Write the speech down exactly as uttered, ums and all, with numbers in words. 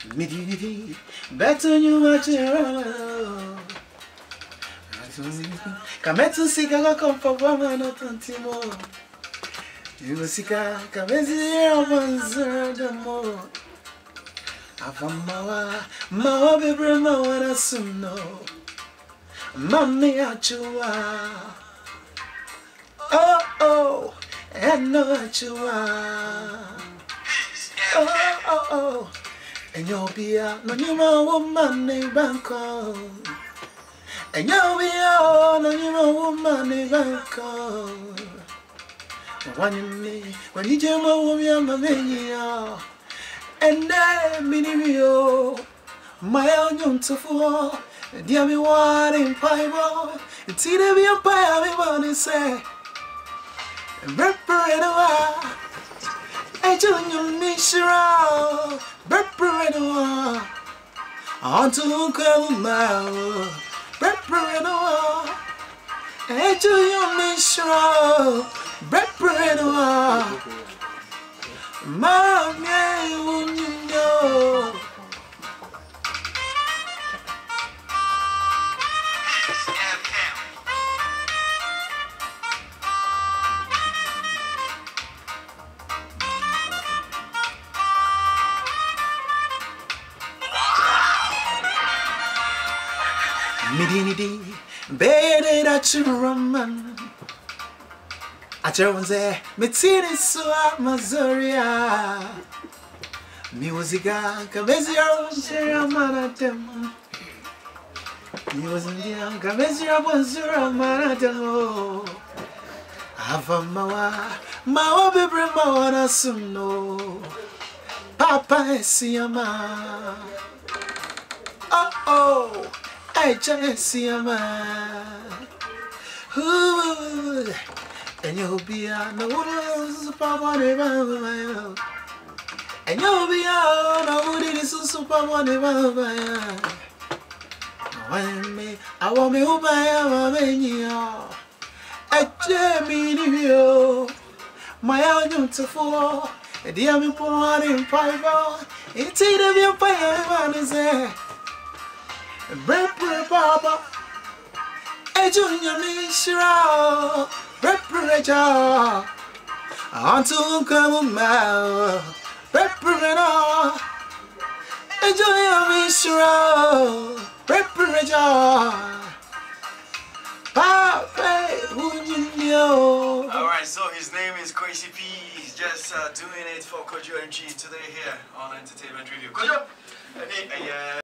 Midi, better you watch it. Come to see a come for one or twenty more. You will see a come here once the more. Avamawa, Mawa Bibra Mawana Suno, Mammy Achua. Oh, oh, and no Achua. Oh, oh, oh, and you'll be out, no, you know, woman named Banco. And you'll be out, no, you know, woman named Banco. When you me, when you do my woman, my mania. And then, Minio, my own young to fall, dear me, what in Pibo, it's either be a pie, we want to say, Reparatoa, I tell you, Mishra, Reparatoa, on to Kalma, Reparatoa, I tell you, Mishra, Reparatoa. Mommy, won't you know? Midinity, baby, that's your woman. I just say, me tini suwa mazoria. Musica, cabezia, share manatem. Musica, cabezia, bonzura manatemo. Avamawa, mawa bibri mawana suno. Papa esiyama. Oh oh, I just esiyama. Ooh. And you'll be out, no super money, and you'll be out, no this is super money. I want me who buy a mania. I jammy, my own to four, a dear me pour in five. It's either your fire, is there. Bread, papa, a junior Mishra. Preparator, until come out. Preparator, enjoy your Mishra. Preparator, Papa, would you know? Alright, so his name is Kwaisy. He's just uh, doing it for Kojo Antwi today here on Entertainment Review. Kojo!